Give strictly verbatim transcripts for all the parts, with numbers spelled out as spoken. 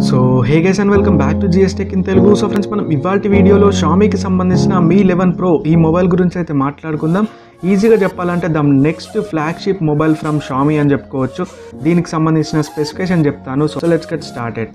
So hey guys and welcome back to GS tech in Telugu. So friends, మనం ఇవాల్టి వీడియోలో షామీకి సంబంధించిన మీ లెవెన్ ప్రో ఈ మొబైల్ గురించి అయితే మాట్లాడుకుందాం. ఈజీగా చెప్పాలంటే the next flagship mobile from Xiaomi అని చెప్పుకోవచ్చు. దీనికి సంబంధించిన స్పెసిఫికేషన్ చెప్తాను. So let's get started.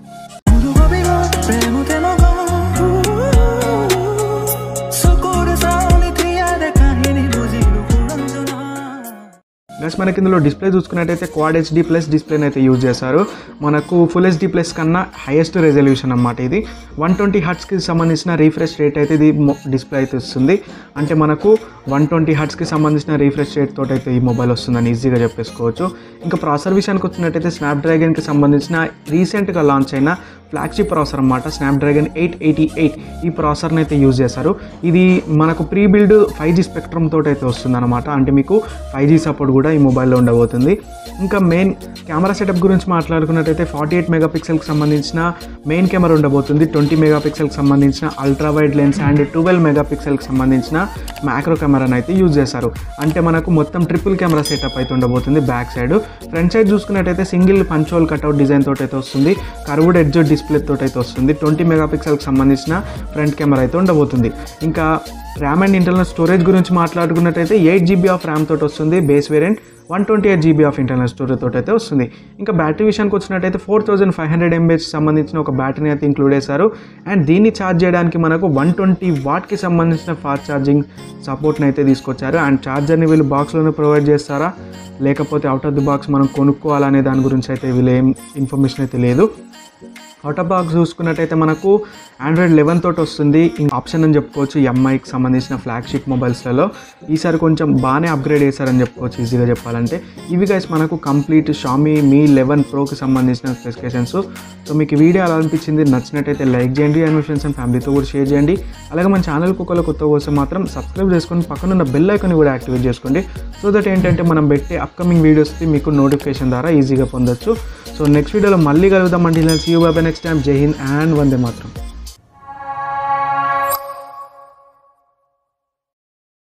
Guys, మనకి ఇందులో డిస్ప్లే చూసుకున్నట్టయితే క్వాడ్ హెచ్డి ప్లస్ డిస్ప్లేని అయితే యూజ్ చేశారు. మనకు ఫుల్ హెచ్డి ప్లస్ కన్నా హైయెస్ట్ రెజల్యూషన్ అన్నమాట. ఇది వన్ ట్వంటీ హర్ట్స్కి సంబంధించిన రీఫ్రెష్ రేట్ అయితే ఇది డిస్ప్లే అయితే వస్తుంది. అంటే మనకు వన్ ట్వంటీ హర్ట్స్కి సంబంధించిన రీఫ్రెష్ రేట్ తోటి అయితే ఈ మొబైల్ వస్తుందని ఈజీగా చెప్పేసుకోవచ్చు. ఇంకా ప్రాసెసర్ విషయానికి వచ్చినట్టయితే స్నాప్డ్రాగన్కి సంబంధించిన రీసెంట్గా లాంచ్ అయిన ఫ్లాగ్షిప్ ప్రాసెసర్ అన్నమాట. స్నాప్డ్రాగన్ ఎయిట్ ఎయిటీ ఎయిట్ ఈ ప్రాసెసర్ని అయితే యూజ్ చేశారు. ఇది మనకు pre build five G spectrum తోటి అయితే వస్తుంది అనమాట. అంటే మీకు ఫైవ్ జీ సపోర్ట్ కూడా ఈ మొబైల్లో ఉండబోతుంది. ఇంకా మెయిన్ కెమెరా సెటప్ గురించి మాట్లాడుకున్నట్టయితే ఫార్టీ ఎయిట్ మెగాపిక్సెల్కి సంబంధించిన మెయిన్ కెమెరా ఉండబోతుంది. ట్వంటీ మెగాపిక్సెల్కి సంబంధించిన ultra wide lens and twelve మెగాపిక్సెల్కి సంబంధించిన మ్యాక్రో కెమెరాని అయితే యూజ్ చేశారు. అంటే మనకు మొత్తం ట్రిపుల్ కెమెరా సెటప్ అయితే ఉండబోతుంది. బ్యాక్ సైడ్ ఫ్రంట్ సైడ్ చూసుకున్నట్టయితే సింగిల్ పంచోల్ కట్అవుట్ డిజైన్ తోటి అయితే వస్తుంది. కర్వ్డ్ ఎడ్జ్ డిస్ప్లే తోటి అయితే వస్తుంది. ట్వంటీ మెగాపిక్సెల్కి సంబంధించిన ఫ్రంట్ కెమెరా అయితే ఉండబోతుంది. ఇంకా ర్యామ్ అండ్ ఇంటర్నల్ స్టోరేజ్ గురించి మాట్లాడుకున్నట్టయితే ఎయిట్ జీబీ ఆఫ్ ర్యామ్ తోటి వస్తుంది. Base variant one twenty eight GB of internal storage తోటి అయితే వస్తుంది. ఇంకా బ్యాటరీ విషయానికి వచ్చినట్టయితే four thousand five hundred mAh సంబంధించిన ఒక బ్యాటరీని అయితే ఇంక్లూడ్ చేశారు. అండ్ దీన్ని ఛార్జ్ చేయడానికి మనకు వన్ ట్వంటీ వాట్కి సంబంధించిన ఫాస్ట్ ఛార్జింగ్ సపోర్ట్ని అయితే తీసుకొచ్చారు. అండ్ ఛార్జర్ని వీళ్ళు బాక్స్లోనే ప్రొవైడ్ చేస్తారా లేకపోతే అవుట్ ఆఫ్ ది బాక్స్ మనం కొనుక్కోవాలనే దాని గురించి అయితే వీళ్ళు ఏం ఇన్ఫర్మేషన్ అయితే లేదు. అవుట్ ఆఫ్ బాక్స్ చూసుకున్నట్టయితే మనకు ఆండ్రాయిడ్ లెవెన్ తోటి వస్తుంది. ఇంకా ఆప్షన్ అని చెప్పుకోవచ్చు. ఎంఐకి సంబంధించిన ఫ్లాగ్షిప్ మొబైల్స్లలో ఈసారి కొంచెం బాగానే అప్గ్రేడ్ చేశారని చెప్పుకోవచ్చు ఈజీగా చెప్పాలంటే. ఇవి గైస్ మనకు కంప్లీట్ షామీ మీ లెవెన్ ప్రోకి సంబంధించిన స్పెసిఫికేషన్స్. సో మీకు వీడియో అలా అనిపించింది, నచ్చినట్టయితే లైక్ చేయండి అండ్ మీ ఫ్రెండ్స్ అండ్ ఫ్యామిలీతో కూడా షేర్ చేయండి. అలాగే మన ఛానల్కి ఒకవేళ కొత్త కోసం మాత్రం సబ్స్క్రైబ్ చేసుకొని పక్కన ఉన్న బెల్ ఐకాన్ని కూడా యాక్టివేట్ చేసుకోండి. సో దట్ ఏంటంటే మనం పెట్టే అప్కమింగ్ వీడియోస్కి మీకు నోటిఫికేషన్ ద్వారా ఈజీగా పొందొచ్చు. సో నెక్స్ట్ వీడియోలో మళ్ళీ కలుద్దామండి. See you bye bye next time. జై హింద్ అండ్ వందే మాత్రం.